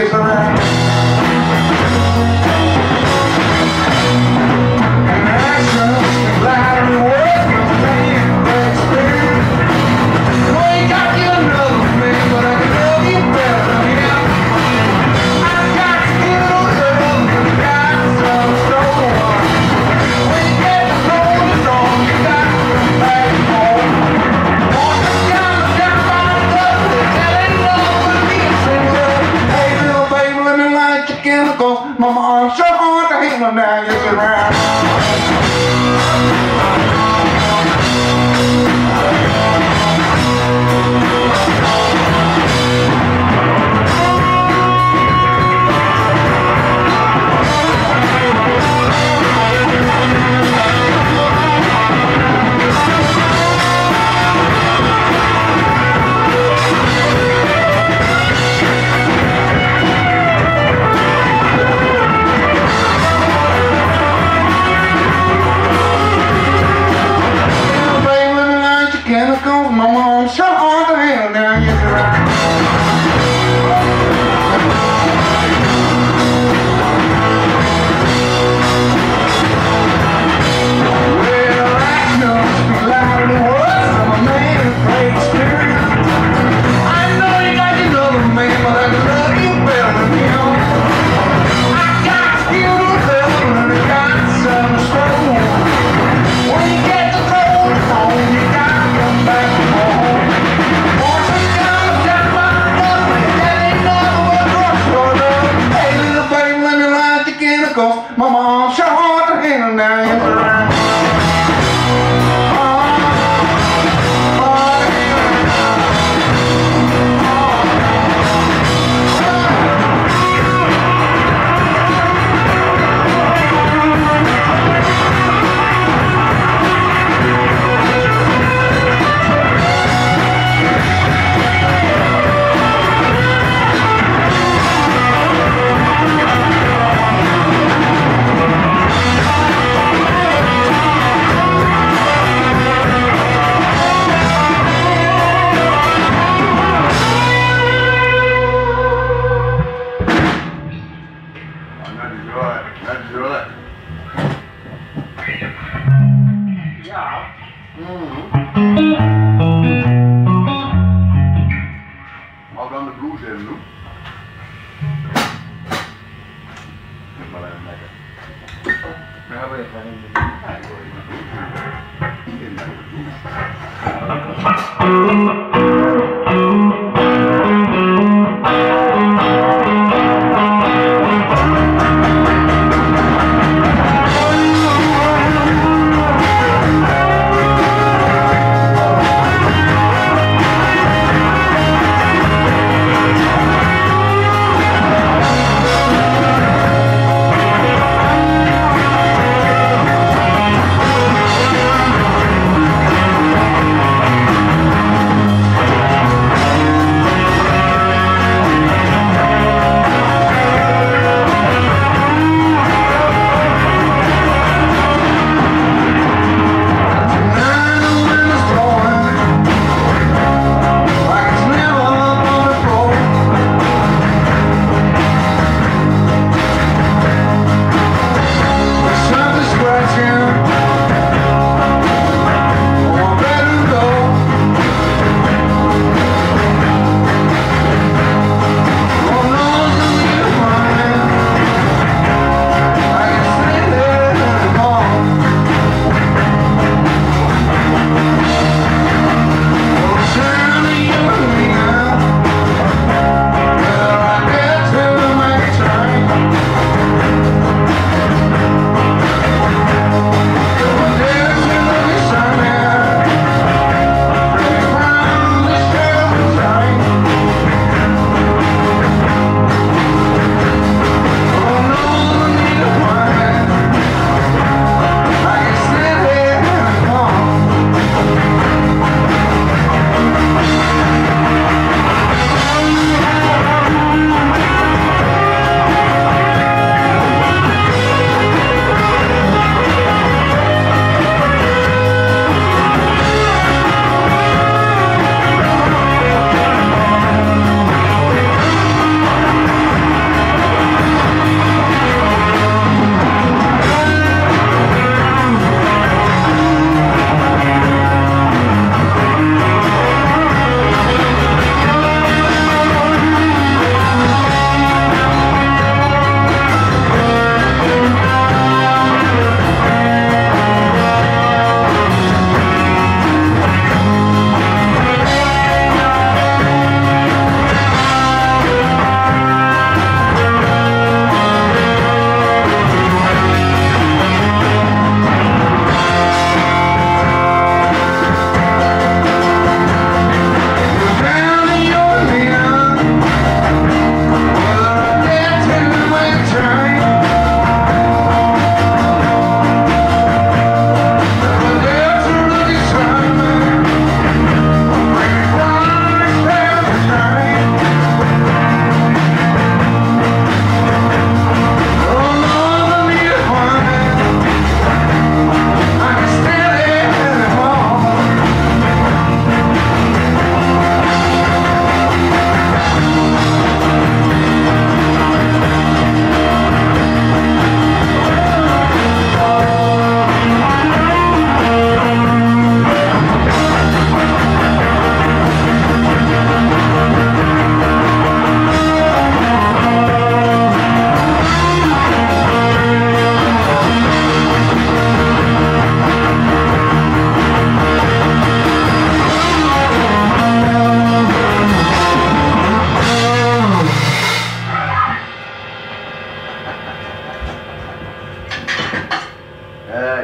yes sir. Mama, I'm so hard to handle now, yes sir. Mama, I'm so hard to handle now, yes sir. Well, I know speak louder than words. I'm a man with great experience. I know you got your other man, but I can love you better than him. I got skill to level and I got some strong. When you get the cold home, you gotta come back home. Once you come down my family, that ain't never what drugs for love. Hey little baby, let me light the candle, 'cause mama, I'm so hard to handle now, yes sir.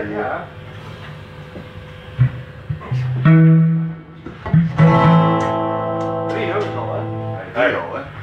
Ja. Drie noten al, hè? Nee, al, hè?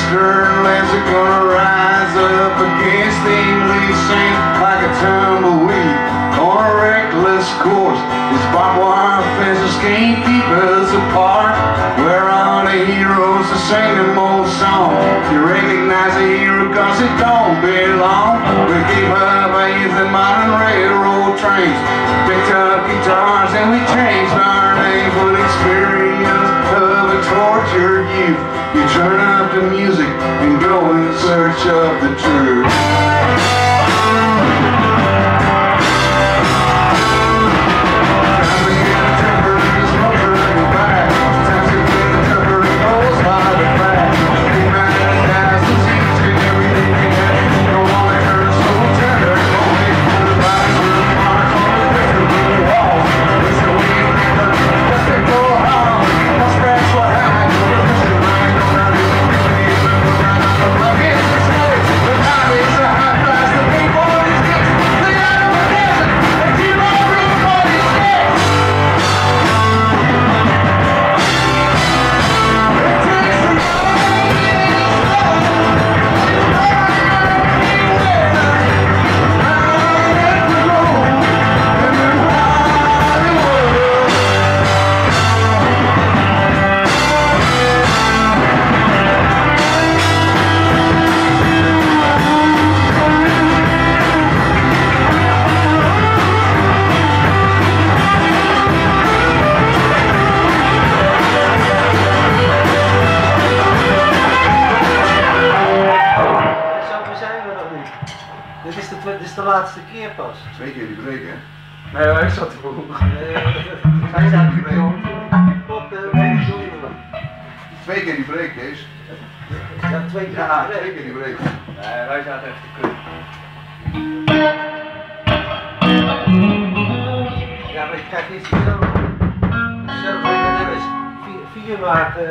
western lands are gonna rise up against the English saints like a tumbleweed on a reckless course. These barbed wire fences can't keep us apart. Where are the heroes to sing them old songs? You recognize a hero cause it don't belong. We gave up our youth in modern railroad trains, picked up guitars and we changed our names with experience of a tortured youth. You turn up the music and go in search of the truth. Dit is de laatste keer pas. 2 keer die break, hè? Nee, hij zat te vroeg. Hij staat te break. Tot de 2 keer die break, Kees. Ja, 2 keer. Ja, 2 keer die break. Nee, wij zaten even te kut. Ja, maar ik krijg iets zo. Zelf is 4 maten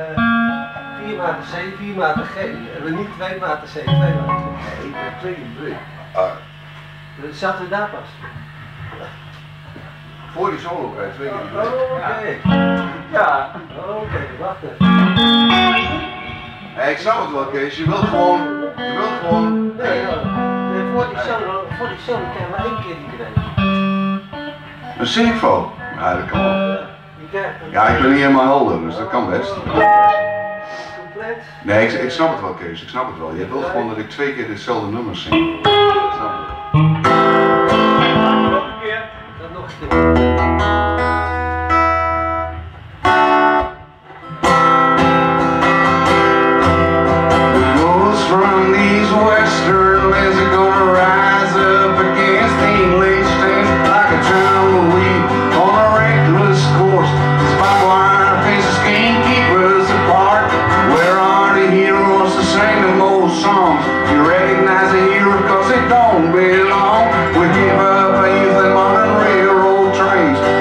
C, 4 maten G. En niet 2 maten C, 2 maten G. Nee, ik heb 2 keer die break. Dus zaten we daar pas. Voor die solo krijg je 2 keer die break. Oké. Ja. Oké, wacht even. Nee, ik snap het wel, Kees. Je wilt gewoon. Nee, voor die solo kan je maar 1 keer die break. Een synfo. Ja, dat kan wel. Je krijgt een... Ja, ik ben niet helemaal helder, dus dat kan best. Compleet. Nee, ik snap het wel, Kees. Ik snap het wel. Je wilt gewoon dat ik 2 keer hetzelfde nummer zing. Ik snap het. Nog een keer. Dat nog een keer. From these western lands are gonna rise up against the English saints like a tumbleweed on a reckless course. These barbed wire faces can't keep us apart. Where are the heroes to sing them old songs? You recognize a hero cause it don't belong. We give up our youth and modern railroad trains,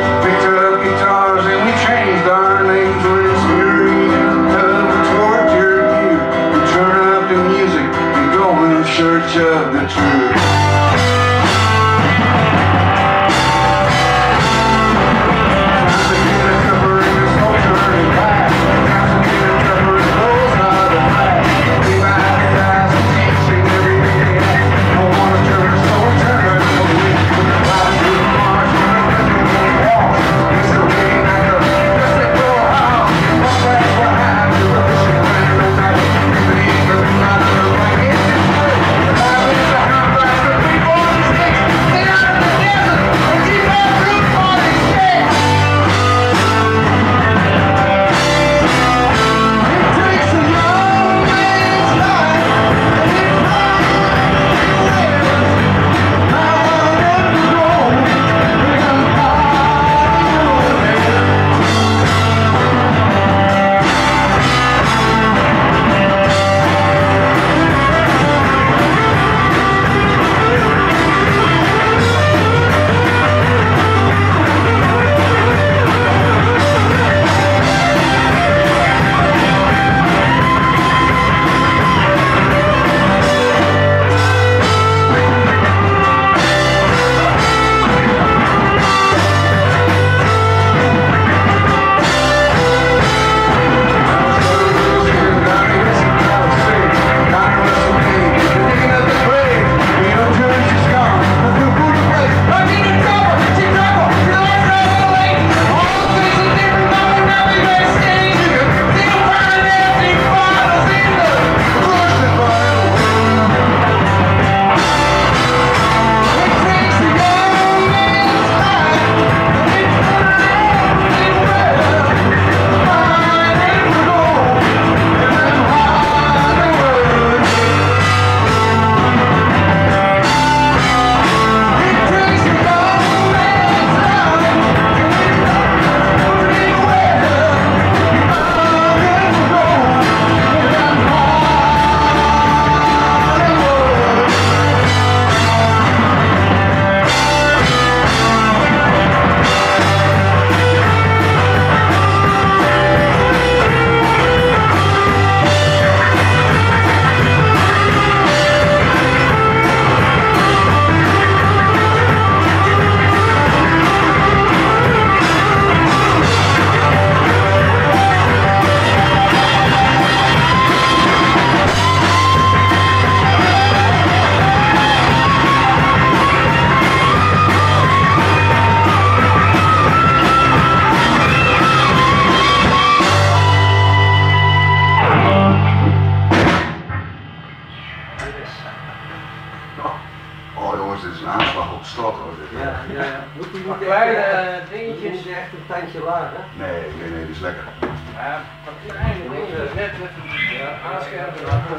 nee, dat is lekker. Ja, wat is eigenlijk net even aanscherpen.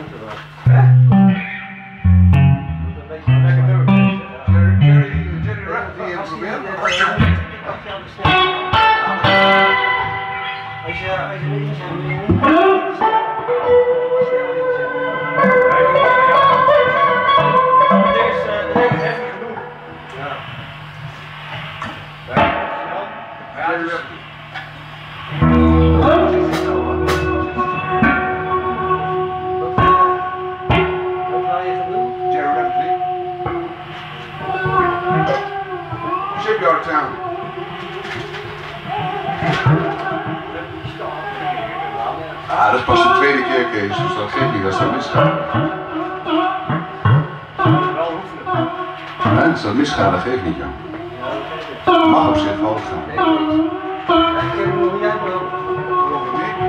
Lekker doen. Gerry Rafferty heeft geprobeerd. Als je erin zet, Shipyard Town. Ah, dat is pas de tweede keer, Kees, dus dat geeft niet als dat misgaat. Nee, als dat misgaat, dat geeft niet, joh. Mag op zich fout gaan. ik heb hem nog niet uitgelopen. Geloof ik niet.